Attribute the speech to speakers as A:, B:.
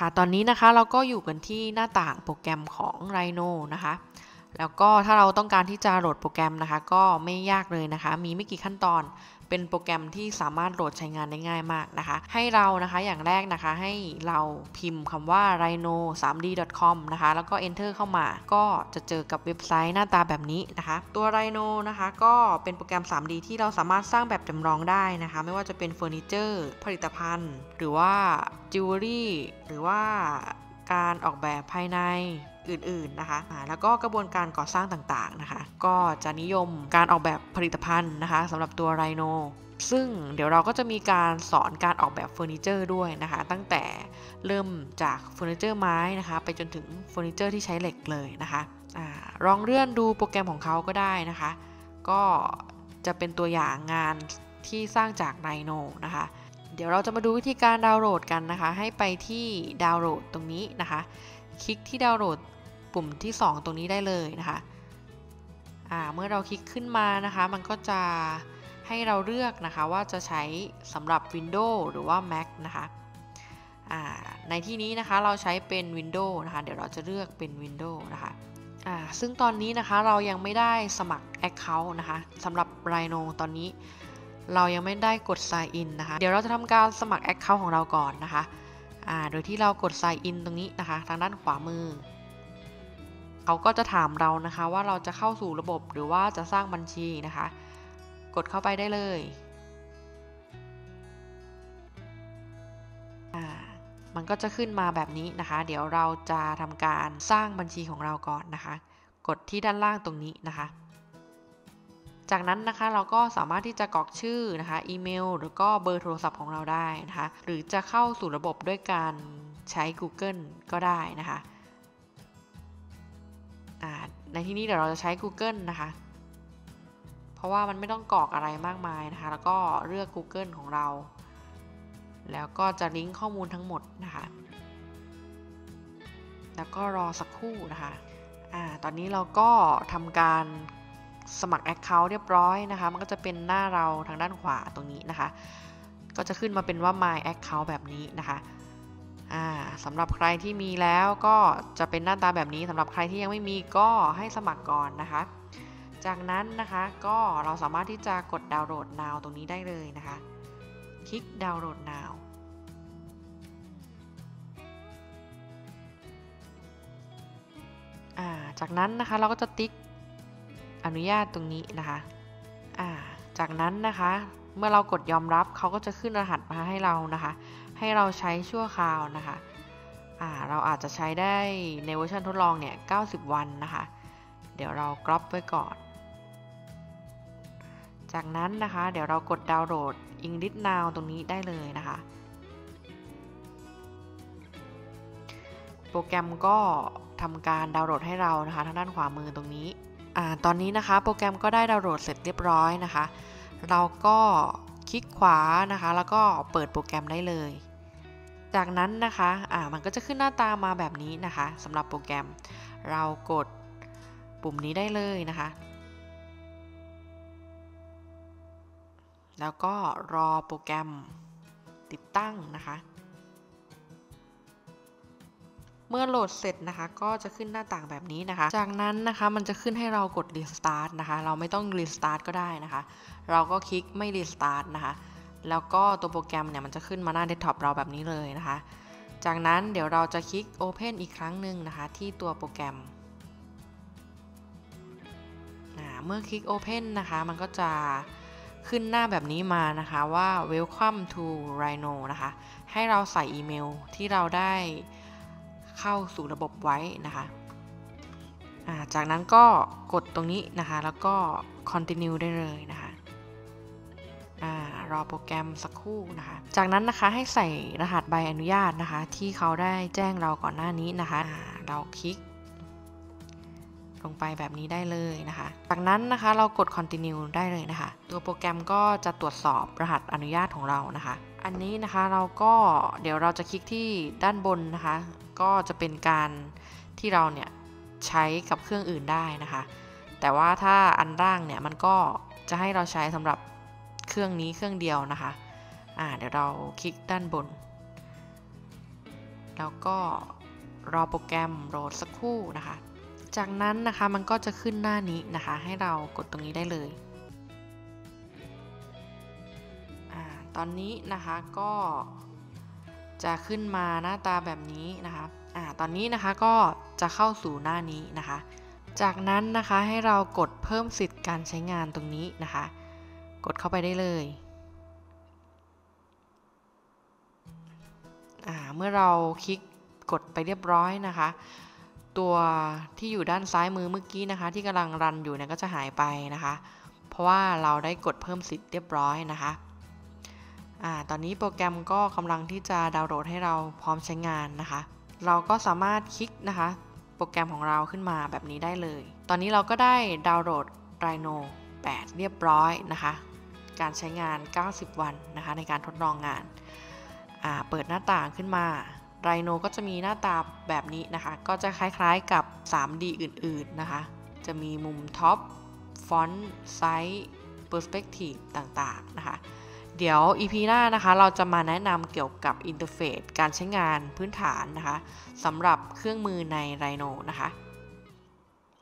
A: ค่ะตอนนี้นะคะเราก็อยู่กันที่หน้าต่างโปรแกรมของ Rhino นะคะแล้วก็ถ้าเราต้องการที่จะโหลดโปรแกรมนะคะก็ไม่ยากเลยนะคะมีไม่กี่ขั้นตอนเป็นโปรแกรมที่สามารถโหลดใช้งานได้ง่ายมากนะคะให้เรานะคะอย่างแรกนะคะให้เราพิมพ์คำว่า rhino3d.com นะคะแล้วก็ enter เข้ามาก็จะเจอกับเว็บไซต์หน้าตาแบบนี้นะคะตัว Rhino นะคะก็เป็นโปรแกรม 3D ที่เราสามารถสร้างแบบจำลองได้นะคะไม่ว่าจะเป็นเฟอร์นิเจอร์ผลิตภัณฑ์หรือว่าจิวเวลรี่หรือว่าการออกแบบภายในอื่นๆนะคะแล้วก็กระบวนการก่อสร้างต่างๆนะคะก็จะนิยมการออกแบบผลิตภัณฑ์นะคะสำหรับตัว Rhino ซึ่งเดี๋ยวเราก็จะมีการสอนการออกแบบเฟอร์นิเจอร์ด้วยนะคะตั้งแต่เริ่มจากเฟอร์นิเจอร์ไม้นะคะไปจนถึงเฟอร์นิเจอร์ที่ใช้เหล็กเลยนะคะลองเลื่อนดูโปรแกรมของเขาก็ได้นะคะก็จะเป็นตัวอย่างงานที่สร้างจาก Rhino นะคะเดี๋ยวเราจะมาดูวิธีการดาวน์โหลดกันนะคะให้ไปที่ดาวน์โหลดตรงนี้นะคะคลิกที่ดาวน์โหลดปุ่มที่2ตรงนี้ได้เลยนะคะเมื่อเราคลิกขึ้นมานะคะมันก็จะให้เราเลือกนะคะว่าจะใช้สำหรับ Windows หรือว่า Mac นะคะในที่นี้นะคะเราใช้เป็น Windows นะคะเดี๋ยวเราจะเลือกเป็น Windows นะคะซึ่งตอนนี้นะคะเรายังไม่ได้สมัคร Account นะคะสำหรับ Rhino ตอนนี้เรายังไม่ได้กด Sign In นะคะเดี๋ยวเราจะทำการสมัคร Account ของเราก่อนนะคะโดยที่เรากด Sign In ตรงนี้นะคะทางด้านขวามือเขาก็จะถามเรานะคะว่าเราจะเข้าสู่ระบบหรือว่าจะสร้างบัญชีนะคะกดเข้าไปได้เลยมันก็จะขึ้นมาแบบนี้นะคะเดี๋ยวเราจะทำการสร้างบัญชีของเราก่อนนะคะกดที่ด้านล่างตรงนี้นะคะจากนั้นนะคะเราก็สามารถที่จะกรอกชื่อนะคะอีเมลหรือก็เบอร์โทรศัพท์ของเราได้นะคะหรือจะเข้าสู่ระบบด้วยการใช้ Google ก็ได้นะคะในที่นี้เดี๋ยวเราจะใช้ Google นะคะเพราะว่ามันไม่ต้องกรอกอะไรมากมายนะคะแล้วก็เลือก Google ของเราแล้วก็จะลิงก์ข้อมูลทั้งหมดนะคะแล้วก็รอสักครู่นะคะตอนนี้เราก็ทำการสมัคร Account เรียบร้อยนะคะมันก็จะเป็นหน้าเราทางด้านขวาตรงนี้นะคะก็จะขึ้นมาเป็นว่า My Account แบบนี้นะคะสำหรับใครที่มีแล้วก็จะเป็นหน้าตาแบบนี้สำหรับใครที่ยังไม่มีก็ให้สมัครก่อนนะคะจากนั้นนะคะก็เราสามารถที่จะกดดาวน์โหลด Now ตรงนี้ได้เลยนะคะคลิกดาวน์โหลด Nowจากนั้นนะคะเราก็จะติ๊กอนุญาตตรงนี้นะคะจากนั้นนะคะเมื่อเรากดยอมรับเขาก็จะขึ้นรหัสมาให้เรานะคะให้เราใช้ชั่วคราวนะคะเราอาจจะใช้ได้ในเวอร์ชันทดลองเนี่ย90 วันนะคะเดี๋ยวเรากรอปไว้ก่อนจากนั้นนะคะเดี๋ยวเรากดดาวน์โหลด English Now ตรงนี้ได้เลยนะคะโปรแกรมก็ทำการดาวน์โหลดให้เรานะคะทางด้านขวามือตรงนี้ตอนนี้นะคะโปรแกรมก็ได้ดาวน์โหลดเสร็จเรียบร้อยนะคะเราก็คลิกขวานะคะแล้วก็เปิดโปรแกรมได้เลยจากนั้นนะคะมันก็จะขึ้นหน้าตามาแบบนี้นะคะสำหรับโปรแกรมเรากดปุ่มนี้ได้เลยนะคะแล้วก็รอโปรแกรมติดตั้งนะคะเมื่อโหลดเสร็จนะคะก็จะขึ้นหน้าต่างแบบนี้นะคะจากนั้นนะคะมันจะขึ้นให้เรากด Restart นะคะเราไม่ต้อง Restart ก็ได้นะคะเราก็คลิกไม่ Restart นะคะแล้วก็ตัวโปรแกรมเนี่ยมันจะขึ้นมาหน้าเดสก์ท็อปเราแบบนี้เลยนะคะจากนั้นเดี๋ยวเราจะคลิก Open อีกครั้งหนึ่งนะคะที่ตัวโปรแกรมเมื่อคลิก Open นะคะมันก็จะขึ้นหน้าแบบนี้มานะคะว่า Welcome to Rhino นะคะให้เราใส่อีเมลที่เราได้เข้าสู่ระบบไว้นะคะจากนั้นก็กดตรงนี้นะคะแล้วก็ continue ได้เลยนะคะรอโปรแกรมสักครู่นะคะจากนั้นนะคะให้ใส่รหัสใบอนุญาตนะคะที่เขาได้แจ้งเราก่อนหน้านี้นะคะเราคลิกลงไปแบบนี้ได้เลยนะคะจากนั้นนะคะเรากด continue ได้เลยนะคะตัวโปรแกรมก็จะตรวจสอบรหัสอนุญาตของเรานะคะอันนี้นะคะเราก็เดี๋ยวเราจะคลิกที่ด้านบนนะคะก็จะเป็นการที่เราเนี่ยใช้กับเครื่องอื่นได้นะคะแต่ว่าถ้าอันล่างเนี่ยมันก็จะให้เราใช้สำหรับเครื่องนี้เครื่องเดียวนะคะเดี๋ยวเราคลิกด้านบนแล้วก็รอโปรแกรมโหลดสักครู่นะคะจากนั้นนะคะมันก็จะขึ้นหน้านี้นะคะให้เรากดตรงนี้ได้เลยตอนนี้นะคะก็จะขึ้นมาหน้าตาแบบนี้นะคะตอนนี้นะคะก็จะเข้าสู่หน้านี้นะคะจากนั้นนะคะให้เรากดเพิ่มสิทธิ์การใช้งานตรงนี้นะคะกดเข้าไปได้เลยเมื่อเราคลิกกดไปเรียบร้อยนะคะตัวที่อยู่ด้านซ้ายมือเมื่อกี้นะคะที่กำลังรันอยู่เนี่ยก็จะหายไปนะคะเพราะว่าเราได้กดเพิ่มสิทธิ์เรียบร้อยนะคะตอนนี้โปรแกรมก็กำลังที่จะดาวน์โหลดให้เราพร้อมใช้งานนะคะเราก็สามารถคลิกนะคะโปรแกรมของเราขึ้นมาแบบนี้ได้เลยตอนนี้เราก็ได้ดาวน์โหลด Rhino 8 เรียบร้อยนะคะการใช้งาน90 วันนะคะในการทดลองงานเปิดหน้าต่างขึ้นมา Rhino ก็จะมีหน้าตาแบบนี้นะคะก็จะคล้ายๆกับ 3D อื่นๆนะคะจะมีมุมท็อปฟอนต์ไซส์เปอร์สเปกทีฟต่างๆนะคะเดี๋ยว EP หน้านะคะเราจะมาแนะนำเกี่ยวกับอินเทอร์เฟซการใช้งานพื้นฐานนะคะสำหรับเครื่องมือใน Rhino นะคะ